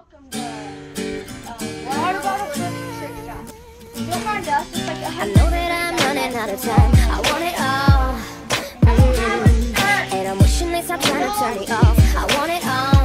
welcome to water bottle flip trick shot. You'll find us. It's like I know that I'm running out of time. I want it all. And I'm wishing they stop trying to turn me off. I want it all.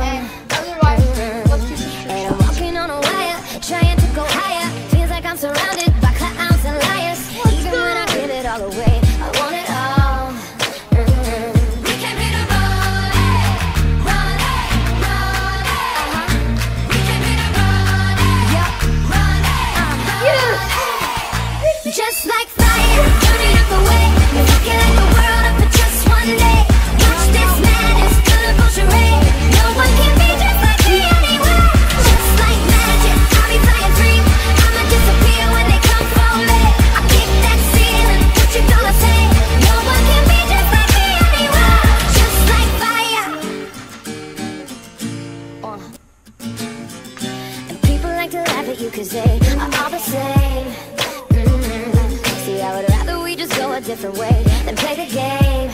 And I'm walking on a wire, trying to go higher. Feels like I'm surrounded by clowns and liars. Even when I give it all away, I want it all. We came here to run it, run it, run it. We came here to run it, run it. Just like fire, burning up the way. We're rocking like the world up for just one day. Watch this madness, colorful charade. No one can be just like me anywhere. Just like magic, I'll be flying free. I'ma disappear when they come for me. I kick that ceiling, what you gonna say? No one can be just like me anywhere. Just like fire. And people like to laugh at you 'cause they are all the same. See, I would rather we just go a different way than play the game.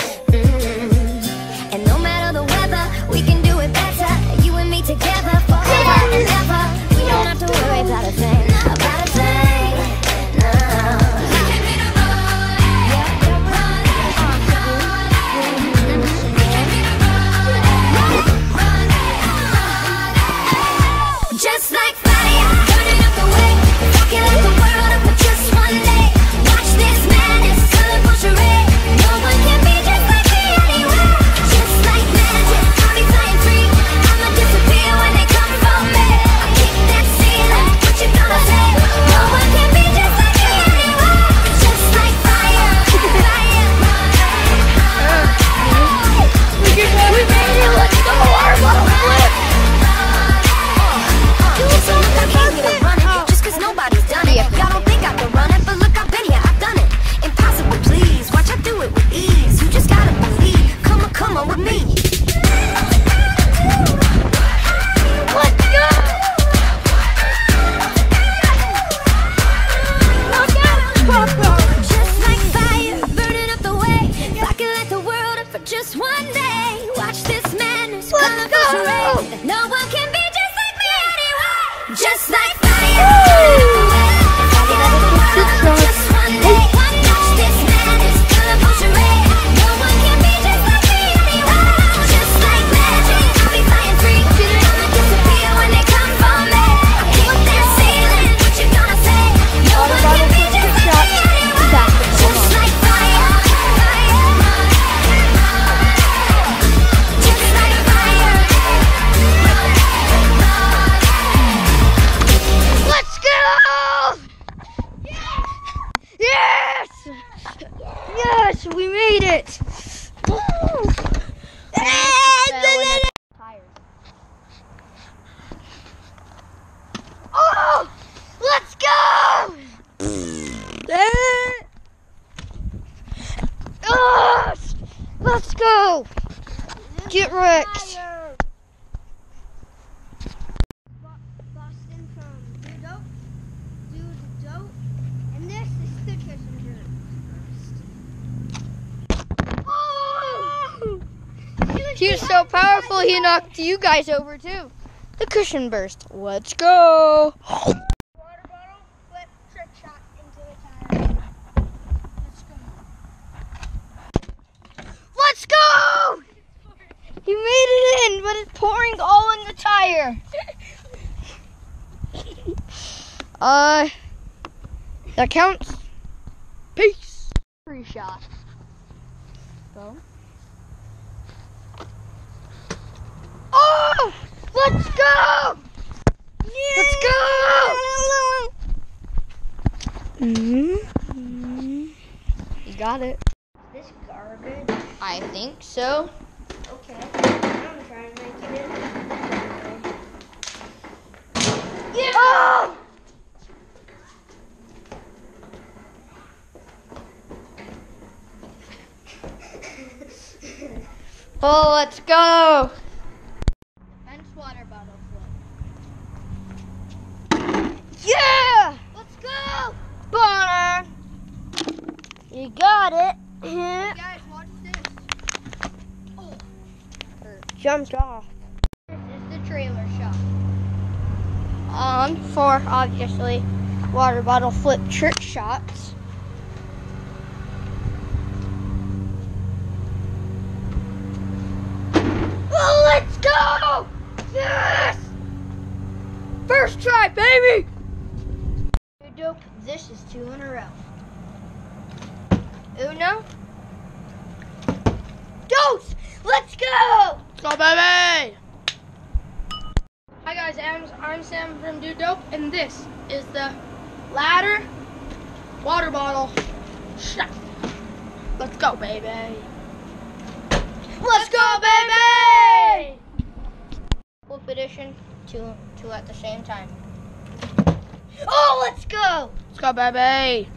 And no matter the weather, we can do it better. You and me together forever and ever. We don't have to worry about a thing, about a thing. No. Just like fire, burning up the way. Rocking like the world up for just one day. Watch this madness, colorful charade. No one can be just like me anywhere. Just like magic, I'll be flying free. I'ma disappear when they come for me. I kick that ceiling, what you gonna say? No one can be just like me anywhere. Just like fire, fire. We made it, let's go, our bottle flip. Just 'cause nobody's done it. Y'all don't think I can run it, but look, I've been here, I've done it. Impossible, please. Watch, I do it with ease. You just gotta believe. Come on with me. Let's go! Just like fire, burning up the way. Rocking like the world up for just one day. Watch this madness, colorful charade. No one can be just like me anyway. Just like fire. Just one day. Watch this madness, colorful charade. No one can be just like me anyway. Just like magic, I'll be flying free. I'ma disappear when they come for me. I kick that ceiling, what you gonna say? No one can be just like me anyway. Just like fire, fire. Just like fire. Let's go! Yes! Yes, we made it! Oh! Let's go! Let's go! Get wrecked! Boston from do the dope, and this is the Kissinger burst. Oh! He was so powerful, he knocked you guys over too. The cushion burst. Let's go! Water bottle, flip, trick shot into the tire. Let's go! He made it in, but it's pouring all in the tire. That counts. Peace. Free shot. Go. Oh! Let's go! Yeah. Let's go! You got it. Is this garbage? I think so. Okay. I'm gonna try and make it in. Yeah! Oh! Oh, let's go! Fence water bottle flip. Yeah! Let's go! Bonner! You got it. Hey guys, watch this. Oh. Jumped off. This is the trailer shot. for obviously water bottle flip trick shots. Oh, let's go! Yes! First try, baby! Dope, this is 2 in a row. Uno. Dos! Let's go! Let's go, baby! Hi guys, I'm Sam from Dude Dope, and this is the ladder water bottle shot. Let's go, baby! Let's go, baby! Flip edition, two at the same time. Oh, let's go! Let's go, baby!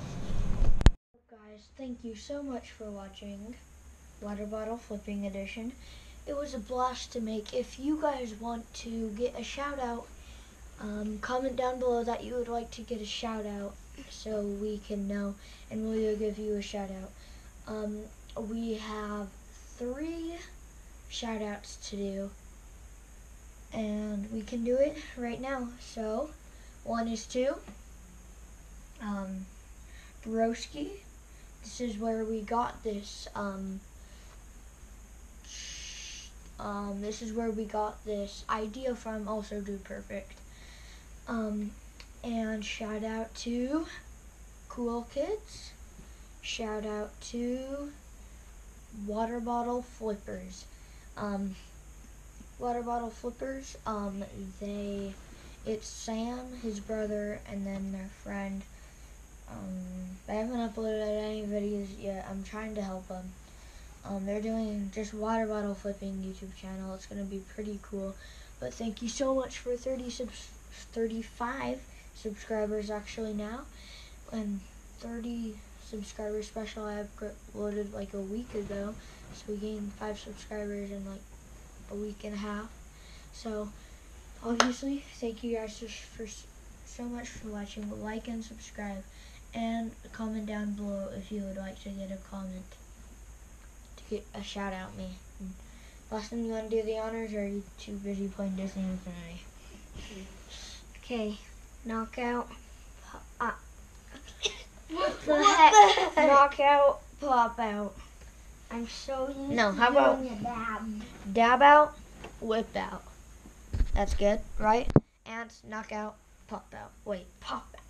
Guys, thank you so much for watching Water Bottle Flipping Edition. It was a blast to make. If you guys want to get a shout out, comment down below that you would like to get a shout out so we can know, and we'll give you a shout out. We have 3 shout outs to do, and we can do it right now. So, one is to Broski. This is where we got this. This is where we got this idea from. Also, Dude Perfect. And shout out to Cool Kids. Shout out to Water Bottle Flippers. Water Bottle Flippers. It's Sam, his brother, and then their friend. I haven't uploaded any videos yet. I'm trying to help them. They're doing just water bottle flipping YouTube channel. It's gonna be pretty cool. But thank you so much for 35 subscribers actually now, and 30 subscriber special I uploaded like a week ago. So we gained 5 subscribers in like a week and a half. So obviously, thank you guys so much for watching. Like and subscribe, and comment down below if you would like to get a comment to get a shout out me. Boston, you want to do the honors, or are you too busy playing Disney Infinity? Okay, knockout. What the heck? Knockout, pop out. I'm so used to how about doing a dab out, whip out. That's good, right? And knockout, pop out. Wait, pop out.